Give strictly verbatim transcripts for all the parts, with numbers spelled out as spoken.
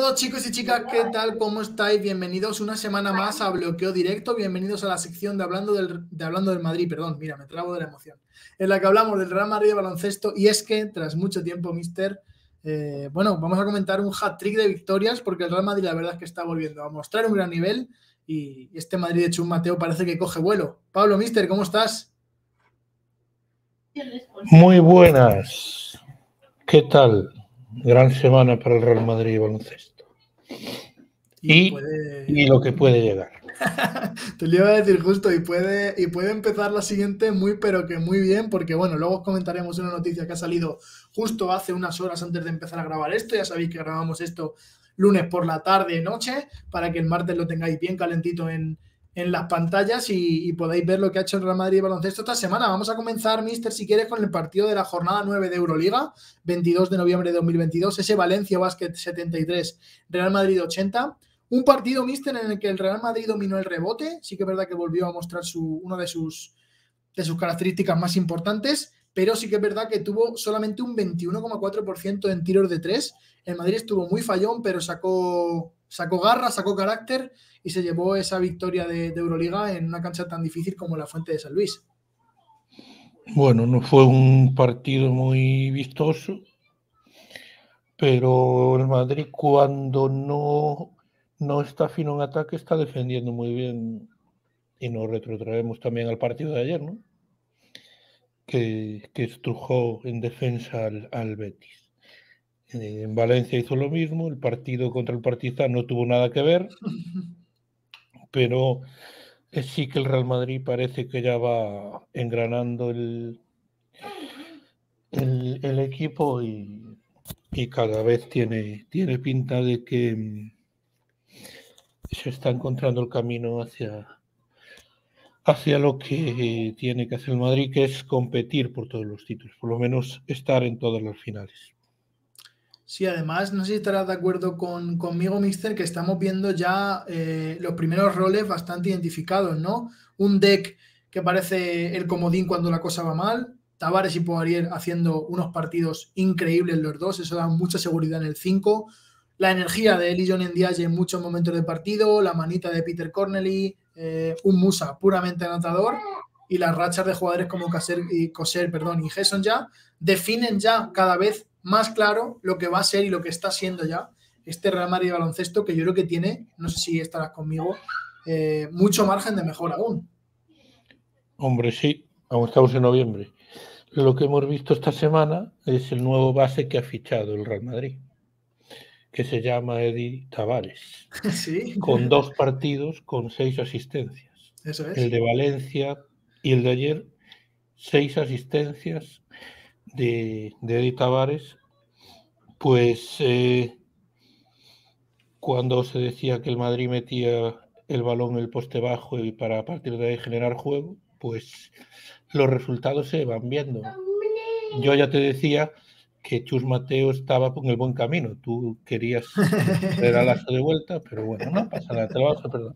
todos, chicos y chicas, ¿qué tal? ¿Cómo estáis? Bienvenidos una semana más a Bloqueo Directo, bienvenidos a la sección de Hablando del, de Hablando del Madrid, perdón, mira, me trabo de la emoción, en la que hablamos del Real Madrid de baloncesto. Y es que, tras mucho tiempo, mister, eh, bueno, vamos a comentar un hat-trick de victorias, porque el Real Madrid la verdad es que está volviendo a mostrar un gran nivel y este Madrid de Chus Mateo parece que coge vuelo. Pablo, mister, ¿cómo estás? Muy buenas, ¿qué tal? Gran semana para el Real Madrid y baloncesto. Y, y, puede... y lo que puede llegar. Te lo iba a decir justo, y puede, y puede empezar la siguiente muy pero que muy bien, porque bueno, luego os comentaremos una noticia que ha salido justo hace unas horas antes de empezar a grabar esto. Ya sabéis que grabamos esto lunes por la tarde, noche, para que el martes lo tengáis bien calentito en, en las pantallas y, y podáis ver lo que ha hecho el Real Madrid y baloncesto esta semana. Vamos a comenzar, mister, si quieres, con el partido de la jornada nueve de Euroliga, veintidós de noviembre de dos mil veintidós, ese Valencia Basket setenta y tres, Real Madrid ochenta. Un partido, mister, en el que el Real Madrid dominó el rebote. Sí que es verdad que volvió a mostrar su, una de sus, de sus características más importantes, pero sí que es verdad que tuvo solamente un veintiuno coma cuatro por ciento en tiros de tres. El Madrid estuvo muy fallón, pero sacó, sacó garra, sacó carácter y se llevó esa victoria de, de Euroliga en una cancha tan difícil como la Fuente de San Luis. Bueno, no fue un partido muy vistoso, pero el Madrid, cuando no... no está fino en ataque, está defendiendo muy bien, y nos retrotraemos también al partido de ayer, ¿no? Que, que estrujó en defensa al, al Betis. En Valencia hizo lo mismo, el partido contra el Partizan no tuvo nada que ver, pero sí que el Real Madrid parece que ya va engranando el, el, el equipo y, y cada vez tiene, tiene pinta de que se está encontrando el camino hacia, hacia lo que tiene que hacer el Madrid, que es competir por todos los títulos, por lo menos estar en todas las finales. Sí, además, no sé si estarás de acuerdo con, conmigo, mister, que estamos viendo ya eh, los primeros roles bastante identificados, ¿no? Un deck que parece el comodín cuando la cosa va mal, Tavares y Poirier haciendo unos partidos increíbles los dos, eso da mucha seguridad en el cinco, la energía de Eli Johnny Ndiaye en muchos momentos del partido, la manita de Peter Cornely, eh, un Musa puramente anotador, y las rachas de jugadores como Caser y Coser, perdón, y Gerson ya definen ya cada vez más claro lo que va a ser y lo que está siendo ya este Real Madrid de baloncesto, que yo creo que tiene, no sé si estarás conmigo, eh, mucho margen de mejora aún. Hombre, sí, aún estamos en noviembre. Lo que hemos visto esta semana es el nuevo base que ha fichado el Real Madrid, que se llama Edi Tavares, ¿Sí? con dos partidos con seis asistencias. Eso es. El de Valencia y el de ayer, seis asistencias de, de Edi Tavares. Pues eh, cuando se decía que el Madrid metía el balón en el poste bajo y para a partir de ahí generar juego, pues los resultados se van viendo. Yo ya te decía que Chus Mateo estaba en el buen camino. Tú querías traer al Lazo de vuelta, pero bueno, no pasa nada, te lo vas a perder.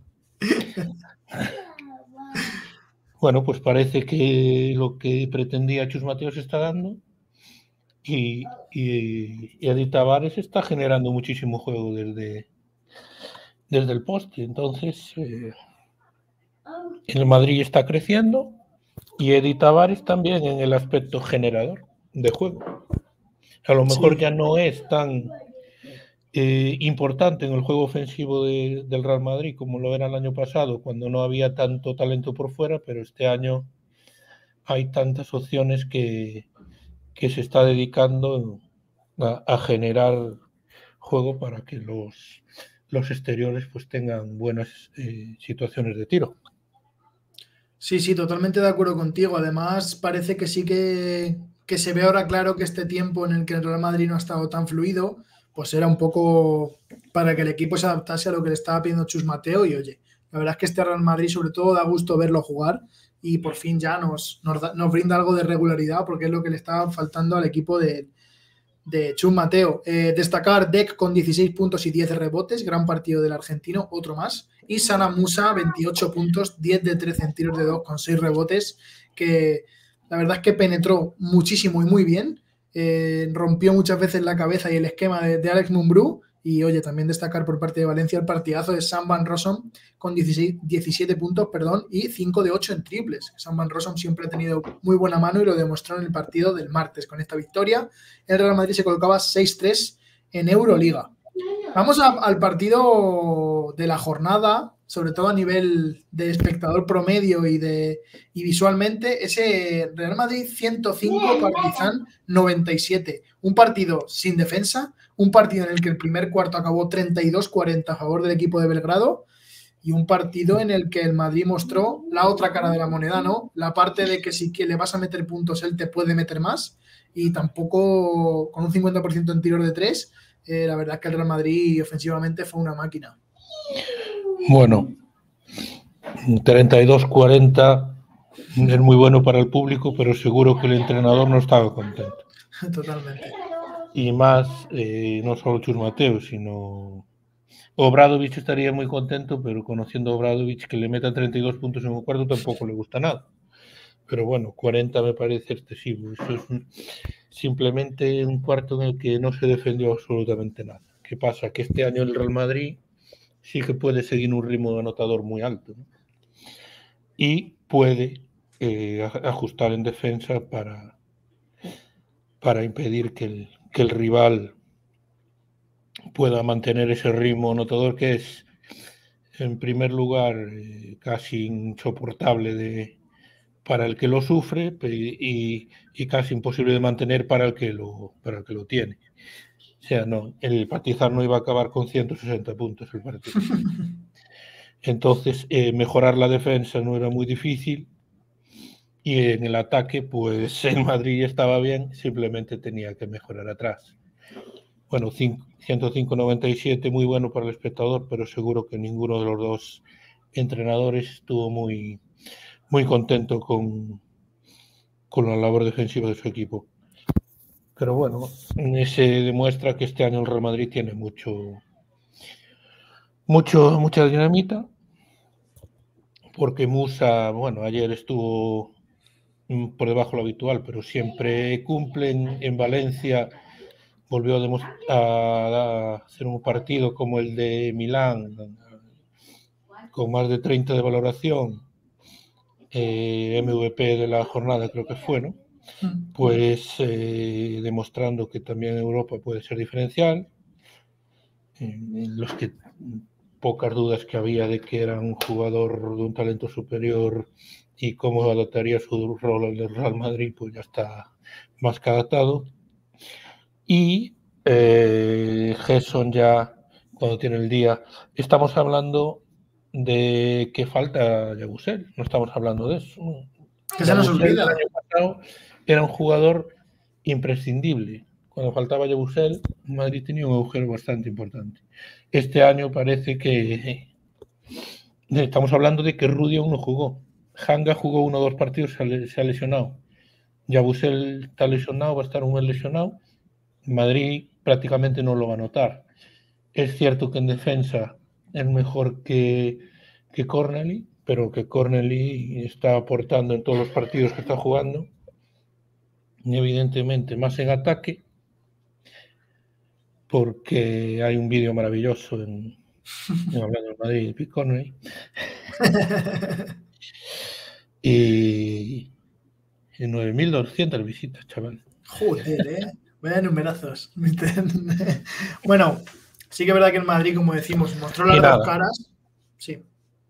Bueno, pues parece que lo que pretendía Chus Mateo se está dando y, y, y Edi Tavares está generando muchísimo juego desde, desde el poste. Entonces, eh, el Madrid está creciendo y Edi Tavares también en el aspecto generador de juego. A lo mejor sí. Ya no es tan eh, importante en el juego ofensivo de, del Real Madrid como lo era el año pasado, cuando no había tanto talento por fuera, pero este año hay tantas opciones que, que se está dedicando a, a generar juego para que los, los exteriores pues tengan buenas eh, situaciones de tiro. Sí, sí, totalmente de acuerdo contigo. Además, parece que sí que, que se ve ahora claro que este tiempo en el que el Real Madrid no ha estado tan fluido, pues era un poco para que el equipo se adaptase a lo que le estaba pidiendo Chus Mateo. Y oye, la verdad es que este Real Madrid sobre todo da gusto verlo jugar y por fin ya nos, nos, da, nos brinda algo de regularidad, porque es lo que le estaba faltando al equipo de, de Chus Mateo. Eh, destacar Deck con dieciséis puntos y diez rebotes, gran partido del argentino, otro más. Y Sana Musa, veintiocho puntos, diez de trece en tiros de dos con seis rebotes, que la verdad es que penetró muchísimo y muy bien. Eh, rompió muchas veces la cabeza y el esquema de, de Alex Mumbrú Y oye, también destacar por parte de Valencia el partidazo de Sam Van Rossum con dieciséis, diecisiete puntos, perdón, y cinco de ocho en triples. Sam Van Rossum siempre ha tenido muy buena mano y lo demostró en el partido del martes. Con esta victoria, el Real Madrid se colocaba seis tres en Euroliga. Vamos a, al partido de la jornada, sobre todo a nivel de espectador promedio y, de, y visualmente, ese Real Madrid ciento cinco, Partizan noventa y siete. Un partido sin defensa, un partido en el que el primer cuarto acabó treinta y dos cuarenta a favor del equipo de Belgrado y un partido en el que el Madrid mostró la otra cara de la moneda, ¿no? La parte de que si que le vas a meter puntos, él te puede meter más y tampoco con un cincuenta por ciento en tiros de tres. Eh, la verdad es que el Real Madrid ofensivamente fue una máquina. Bueno, treinta y dos cuarenta es muy bueno para el público, pero seguro que el entrenador no estaba contento. Totalmente. Y más, eh, no solo Chus Mateo, sino Obradovic estaría muy contento, pero conociendo a Obradovic que le meta treinta y dos puntos en un cuarto tampoco le gusta nada. Pero bueno, cuarenta me parece excesivo. Eso es un, simplemente un cuarto en el que no se defendió absolutamente nada. ¿Qué pasa? Que este año el Real Madrid sí que puede seguir un ritmo anotador muy alto, ¿no? Y puede eh, ajustar en defensa para, para impedir que el, que el rival pueda mantener ese ritmo anotador que es, en primer lugar, eh, casi insoportable de, para el que lo sufre y, y casi imposible de mantener para el que lo, para el que lo tiene. O sea, no, el Partizan no iba a acabar con ciento sesenta puntos el partido. Entonces, eh, mejorar la defensa no era muy difícil y en el ataque, pues el Madrid estaba bien, simplemente tenía que mejorar atrás. Bueno, ciento cinco noventa y siete, muy bueno para el espectador, pero seguro que ninguno de los dos entrenadores estuvo muy, muy contento con, con la labor defensiva de su equipo. Pero bueno, se demuestra que este año el Real Madrid tiene mucho, mucho, mucha dinamita, porque Musa, bueno, ayer estuvo por debajo de lo habitual, pero siempre cumplen. En Valencia volvió a, a hacer un partido como el de Milán, con más de treinta de valoración, eh, M V P de la jornada creo que fue, ¿no? Pues eh, demostrando que también Europa puede ser diferencial, en los que pocas dudas que había de que era un jugador de un talento superior y cómo adaptaría su rol al del Real Madrid, pues ya está más que adaptado. Y eh, Gerson ya, cuando tiene el día, estamos hablando de que falta Yabusel, no estamos hablando de eso. Que se nos olvida. El año pasado era un jugador imprescindible. Cuando faltaba Yabusel, Madrid tenía un agujero bastante importante. Este año parece que estamos hablando de que Rudy aún no jugó. Hanga jugó uno o dos partidos, se ha lesionado. Yabusel está lesionado, va a estar un mes lesionado. Madrid prácticamente no lo va a notar. Es cierto que en defensa es mejor que, que Corneli, pero que Corneli está aportando en todos los partidos que está jugando. Y evidentemente más en ataque, porque hay un vídeo maravilloso en, en hablando de Madrid y Corneli. Y, y nueve mil doscientas visitas, chaval. Joder, ¿eh? Vaya numerazos. Bueno, sí que es verdad que el Madrid, como decimos, mostró las dos caras. Sí.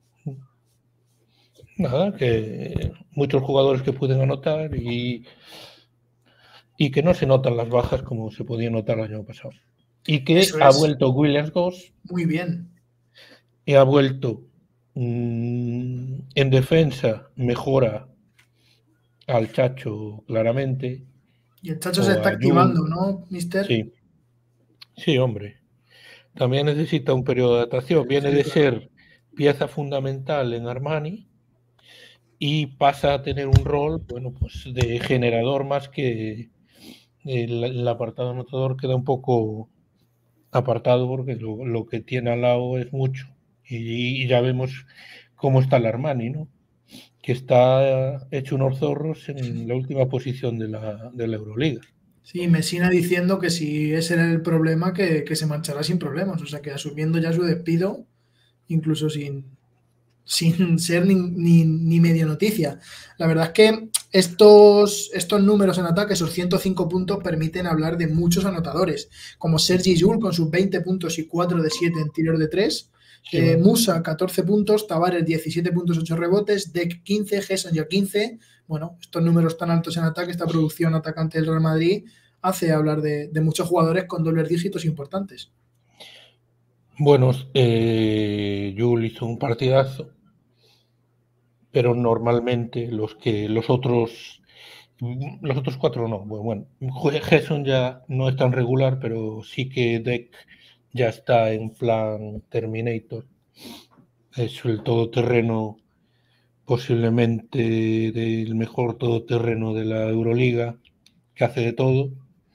Nada, que muchos jugadores que pueden anotar y, y que no se notan las bajas como se podía notar el año pasado. Y que Eso ha es. vuelto Williams-Goss. Muy bien. Y ha vuelto mmm, en defensa, mejora al Chacho claramente. Y el Chacho se está activando, ¿no, mister? Sí. Sí, hombre. También necesita un periodo de adaptación. Viene sí, de claro. ser pieza fundamental en Armani y pasa a tener un rol, bueno, pues de generador más que el, el apartado anotador queda un poco apartado porque lo, lo que tiene al lado es mucho. Y, y ya vemos cómo está el Armani, ¿no? Que está hecho unos zorros en la última posición de la, de la Euroliga. Sí, Messina diciendo que si ese era el problema, que, que se marchará sin problemas. O sea, que asumiendo ya su despido, incluso sin, sin ser ni, ni, ni medio noticia. La verdad es que estos, estos números en ataque, esos ciento cinco puntos, permiten hablar de muchos anotadores, como Sergi Llull con sus veinte puntos y cuatro de siete en tiros de tres. Sí, Eh, bueno. Musa, catorce puntos, Tavares, diecisiete puntos, ocho rebotes, Deck, quince, Gesson ya quince. Bueno, estos números tan altos en ataque, esta producción atacante del Real Madrid, hace hablar de, de muchos jugadores con dobles dígitos importantes. Bueno, eh, Llull hizo un partidazo, pero normalmente los que los otros los otros cuatro no. Bueno, bueno, Gesson ya no es tan regular, pero sí que Deck ya está en plan Terminator. Es el todoterreno, posiblemente del mejor todoterreno de la Euroliga, que hace de todo.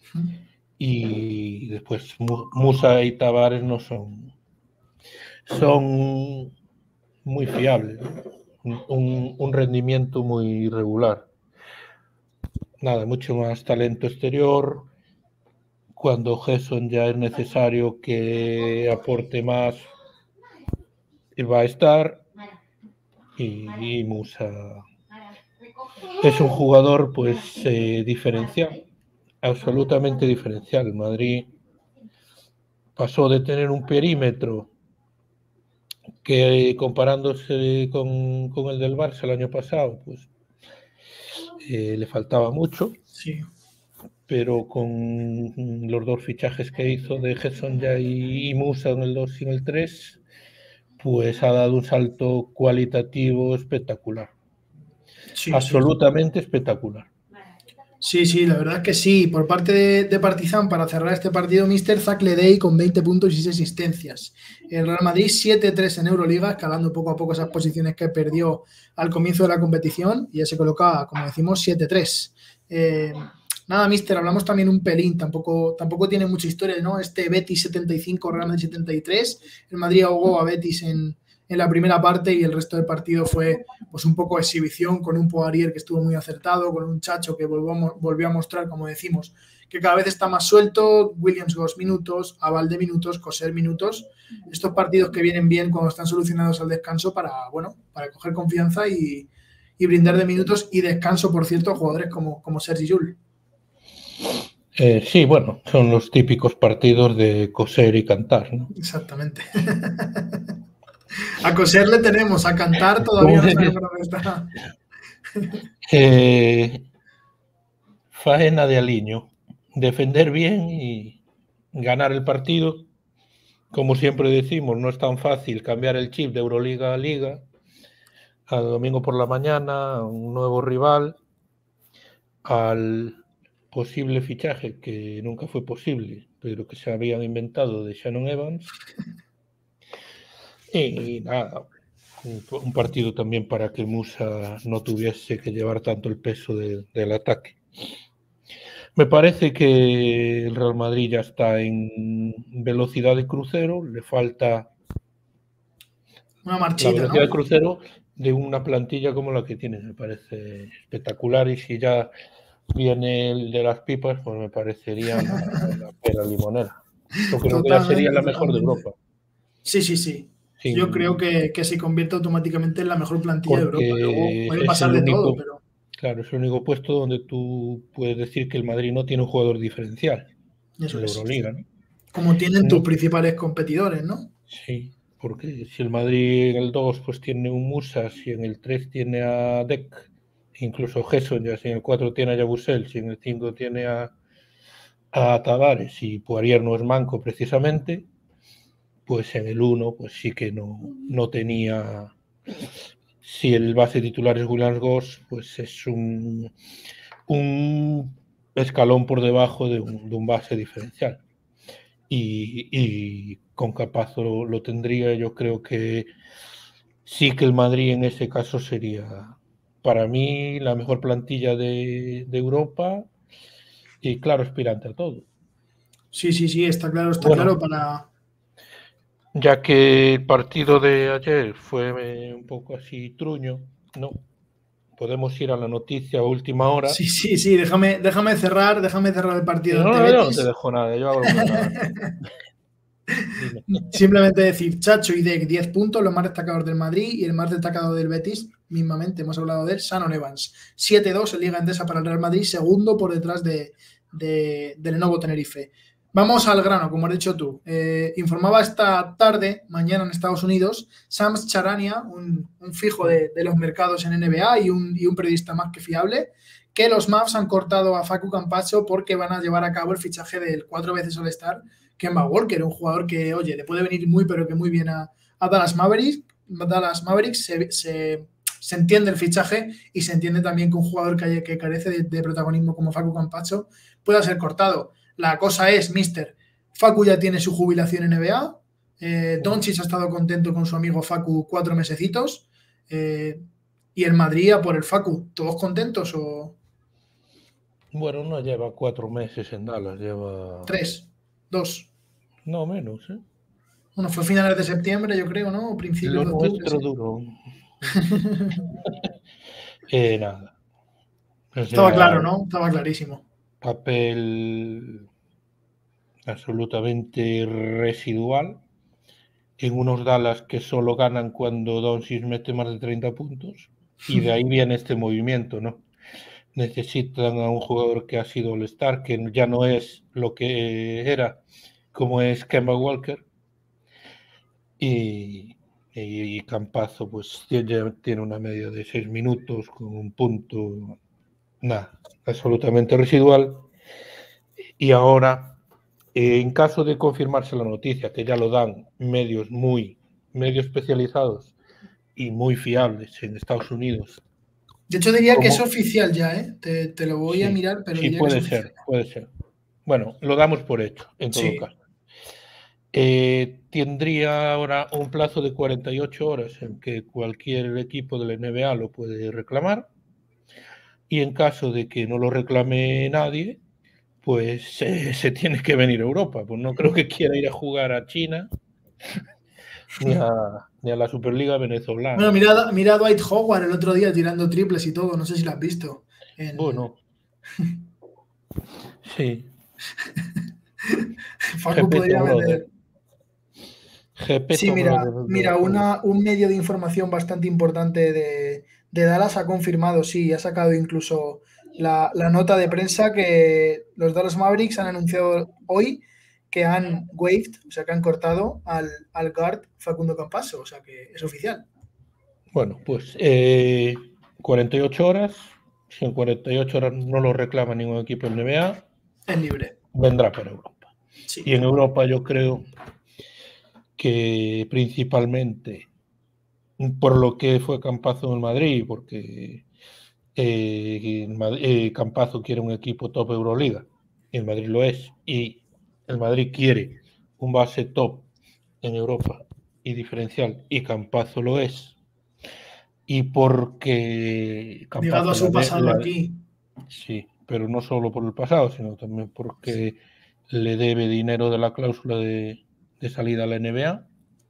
Y después Musa y Tavares no son son muy fiables, un, un rendimiento muy irregular. Nada, mucho más talento exterior. Cuando Gesson ya es necesario que aporte más, va a estar. Y, y Musa es un jugador pues eh, diferencial, absolutamente diferencial. Madrid pasó de tener un perímetro que comparándose con, con el del Barça el año pasado, pues eh, le faltaba mucho. Sí. Pero con los dos fichajes que hizo de Gesson ya y, y Musa en el dos y en el tres, pues ha dado un salto cualitativo espectacular. Sí, Absolutamente sí. espectacular. Sí, sí, la verdad es que sí. Por parte de, de Partizan, para cerrar este partido, míster Zach Ledey con veinte puntos y seis asistencias. El Real Madrid siete tres en Euroliga, escalando poco a poco esas posiciones que perdió al comienzo de la competición y ya se colocaba, como decimos, siete tres. Eh, nada, míster, hablamos también un pelín, tampoco, tampoco tiene mucha historia, ¿no? Este Betis setenta y cinco, Real Madrid setenta y tres. El Madrid ahogó a Betis en, en la primera parte y el resto del partido fue pues un poco exhibición con un Poirier que estuvo muy acertado, con un Chacho que volvió, volvió a mostrar, como decimos, que cada vez está más suelto, Williams dos minutos, Avalde minutos, Coser minutos, estos partidos que vienen bien cuando están solucionados al descanso para, bueno, para coger confianza y, y brindar de minutos y descanso, por cierto, a jugadores como, como Sergi Llull. Eh, sí, bueno, son los típicos partidos de coser y cantar, ¿no? Exactamente. A coser le tenemos, a cantar todavía no sabemos dónde está. eh, faena de aliño, defender bien y ganar el partido. Como siempre decimos, no es tan fácil cambiar el chip de Euroliga a Liga, al domingo por la mañana, un nuevo rival, al posible fichaje que nunca fue posible, pero que se habían inventado de Shannon Evans. Y nada, un, un partido también para que Musa no tuviese que llevar tanto el peso de, del ataque. Me parece que el Real Madrid ya está en velocidad de crucero, le falta una la marchita, velocidad ¿no? de crucero de una plantilla como la que tiene, me parece espectacular, y si ya viene el de las pipas, pues me parecería una, una pera limonera. Yo creo que ya sería Totalmente, la mejor de totalmente. Europa. Sí, sí, sí. Sin, Yo creo que, que se convierte automáticamente en la mejor plantilla de Europa. Luego porque puede es pasar el de todo, único, pero claro, es el único puesto donde tú puedes decir que el Madrid no tiene un jugador diferencial en eso la es. Euroliga, ¿no? Como tienen tus No, principales competidores, ¿no? sí, porque si el Madrid en el dos pues tiene un Musas, si en el tres tiene a Deck, incluso Gesson, ya si en el cuatro tiene a Yabusel, si en el cinco tiene a, a Tavares y Poirier no es manco precisamente, pues en el uno pues sí que no, no tenía. Si el base titular es Williams Goss, pues es un, un escalón por debajo de un, de un base diferencial. Y, y con Capazo lo, lo tendría. Yo creo que sí que el Madrid en ese caso sería, para mí, la mejor plantilla de, de Europa y, claro, aspirante a todo. Sí, sí, sí, está claro, está Bueno, claro para... ya que el partido de ayer fue un poco así truño, ¿no? podemos ir a la noticia a última hora. Sí, sí, sí, déjame, déjame cerrar, déjame cerrar el partido. No, del no, yo no Betis. te dejo nada, yo hago lo que me da. Simplemente decir, Chacho y Dec, diez puntos, los más destacados del Madrid, y el más destacado del Betis, mismamente hemos hablado de él, Shannon Evans. siete dos en Liga Endesa para el Real Madrid, segundo por detrás de, de, del Lenovo Tenerife. Vamos al grano, como has dicho tú. Eh, informaba esta tarde, mañana en Estados Unidos, Shams Charania, un, un fijo de, de los mercados en N B A y un, y un periodista más que fiable, que los Mavs han cortado a Facu Campazzo porque van a llevar a cabo el fichaje del cuatro veces All-Star Kemba Walker, un jugador que, oye, le puede venir muy, pero que muy bien a, a Dallas Mavericks. Dallas Mavericks se, se, se entiende el fichaje y se entiende también que un jugador que, que carece de, de protagonismo como Facu Campazzo pueda ser cortado. La cosa es, mister, Facu ya tiene su jubilación en N B A, eh, Doncic ha estado contento con su amigo Facu cuatro mesecitos, eh, y el Madrid a por el Facu. ¿Todos contentos o...? Bueno, no lleva cuatro meses en Dallas, lleva... Tres, dos. No, menos, ¿eh? Bueno, fue finales de septiembre, yo creo, ¿no? O principios Lo de octubre. nuestro Sí. duró. eh, nada. O sea, Estaba claro, ¿no? Estaba clarísimo. Papel absolutamente residual en unos Dallas que solo ganan cuando Doncic mete más de treinta puntos, y de ahí viene este movimiento, ¿no? Necesitan a un jugador que ha sido All-Star, que ya no es lo que era, como es Kemba Walker, y, y, y Campazzo pues tiene, tiene una media de seis minutos con un punto, nada, absolutamente residual. Y ahora, eh, en caso de confirmarse la noticia, que ya lo dan medios muy, medios especializados y muy fiables en Estados Unidos. De hecho, diría que es oficial ya, ¿eh? Te, te lo voy sí, a mirar, pero sí, diría puede que es ser, oficial. puede ser. Bueno, lo damos por hecho, en todo Sí. caso. Eh, tendría ahora un plazo de cuarenta y ocho horas en que cualquier equipo de la N B A lo puede reclamar, y en caso de que no lo reclame nadie, pues eh, se tiene que venir a Europa. Pues no creo que quiera ir a jugar a China ni a, ni a la Superliga venezolana. Bueno, mira, mira a Dwight Howard el otro día tirando triples y todo, no sé si lo has visto. En... Bueno, sí. Facu podría meter... Sí, mira, mira una, un medio de información bastante importante de, de Dallas ha confirmado, sí, ha sacado incluso la, la nota de prensa que los Dallas Mavericks han anunciado hoy que han waived, o sea, que han cortado al, al guard Facundo Campazzo, o sea, que es oficial. Bueno, pues eh, cuarenta y ocho horas, si en cuarenta y ocho horas no lo reclama ningún equipo en N B A, es libre. Vendrá para Europa. Sí. Y en Europa yo creo que principalmente por lo que fue Campazzo en Madrid, porque eh, eh, Campazzo quiere un equipo top Euroliga, y el Madrid lo es, y el Madrid quiere un base top en Europa y diferencial, y Campazzo lo es, y porque Campazzo ligado a su pasado la, aquí. Sí, pero no solo por el pasado, sino también porque sí. le debe dinero de la cláusula de, de salida a la N B A.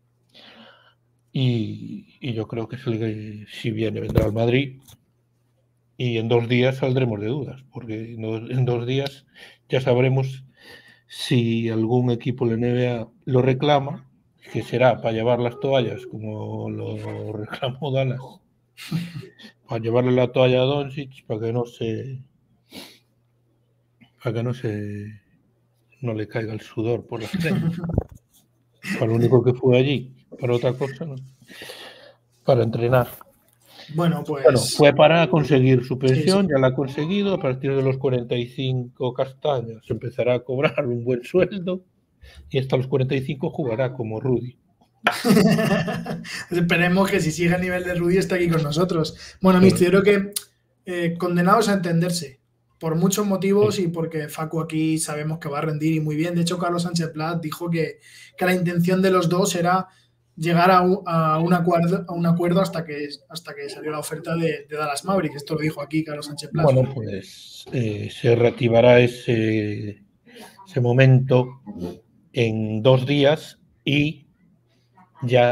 Y, y yo creo que si, si viene, vendrá al Madrid. Y en dos días saldremos de dudas, porque en dos, en dos días ya sabremos si algún equipo de la N B A lo reclama, que será para llevar las toallas, como lo reclamó Dallas, para llevarle la toalla a Doncic, para que no se. para que no se. no le caiga el sudor por las frente. Para lo único que fue allí, para otra cosa, ¿no? Para entrenar. Bueno, pues. Bueno, fue para conseguir su pensión, sí, sí. Ya la ha conseguido. A partir de los cuarenta y cinco castaños empezará a cobrar un buen sueldo, y hasta los cuarenta y cinco jugará como Rudy. Esperemos que si sigue a nivel de Rudy esté aquí con nosotros. Bueno, sí. Mister, yo creo que eh, condenados a entenderse por muchos motivos, sí. Y porque Facu aquí sabemos que va a rendir y muy bien. De hecho, Carlos Sánchez Plat dijo que, que la intención de los dos era llegar a un, a un acuerdo, a un acuerdo hasta que hasta que salió la oferta de, de Dallas Mavericks. Esto lo dijo aquí Carlos Sánchez Plat. Bueno, pues eh, se reactivará ese, ese momento en dos días y ya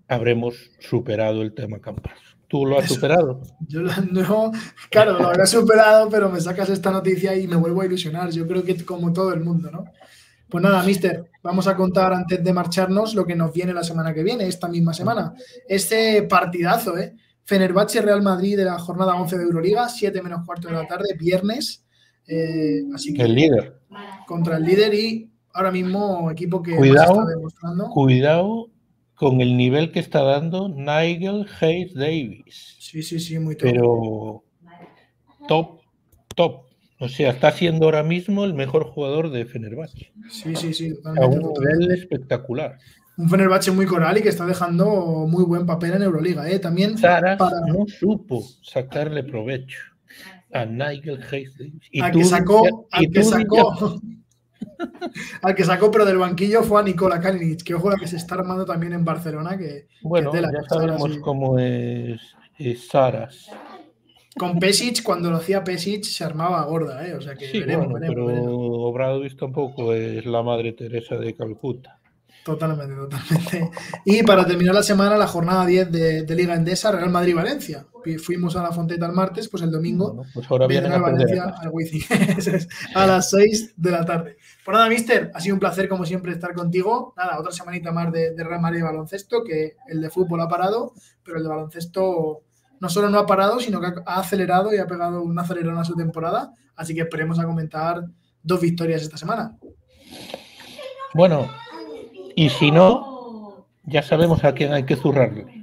habremos superado el tema Campas. ¿Tú lo has Eso, superado? Yo no, claro, lo habré superado, pero me sacas esta noticia y me vuelvo a ilusionar. Yo creo que como todo el mundo, ¿no? Pues nada, mister, vamos a contar antes de marcharnos lo que nos viene la semana que viene, esta misma semana. Este partidazo, ¿eh? Fenerbahce Real Madrid de la jornada once de Euroliga, siete menos cuarto de la tarde, viernes. Eh, así que el líder. Contra el líder y ahora mismo equipo que cuidado, más está demostrando. Cuidado con el nivel que está dando Nigel Hayes Davis. Sí, sí, sí, muy top. Pero top, top. O sea, está siendo ahora mismo el mejor jugador de Fenerbahce. Sí, sí, sí. A un nivel espectacular. Un Fenerbahce muy coral y que está dejando muy buen papel en Euroliga. ¿eh? También Saras para... no supo sacarle provecho a Nigel Hayes Davis. Y al tú, que sacó, y al que sacó, al que sacó, pero del banquillo fue a Nikola Kalinic, que ojo la que se está armando también en Barcelona. Que, bueno, que ya sabemos Saras, cómo es, es Saras. Con Pesic, cuando lo hacía Pesic, se armaba gorda, ¿eh? O sea que sí, veremos, bueno, veremos, pero veremos. Obradovic tampoco es la Madre Teresa de Calcuta. Totalmente, totalmente. Y para terminar la semana, la jornada diez de, de Liga Endesa, Real Madrid-Valencia. Fuimos a la Fonteta el martes, pues el domingo bueno, pues ahora vienen a Valencia al Wizzing a las seis de la tarde. Pues nada, mister, ha sido un placer como siempre estar contigo. Nada, otra semanita más de, de Real Madrid y baloncesto, que el de fútbol ha parado, pero el de baloncesto no solo no ha parado, sino que ha acelerado y ha pegado un acelerón a su temporada. Así que esperemos a comentar dos victorias esta semana. Bueno, y si no, ya sabemos a quién hay que zurrarle.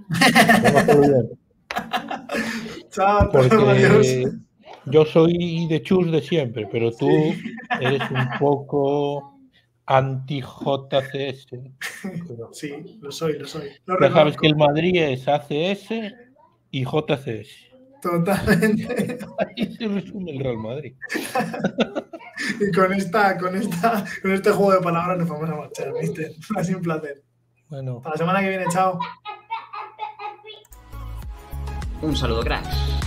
Chao, porque adiós. Yo soy de Chus de siempre, pero tú sí. Eres un poco anti-J C S. Pero sí, lo soy, lo soy. Lo ya sabes que el Madrid es A C S y J C S. Totalmente. Ahí se resume el Real Madrid. Y con esta, con esta, con este juego de palabras nos vamos a marchar, ¿viste? Ha sido un placer. Bueno. Hasta la semana que viene, chao. Un saludo, cracks.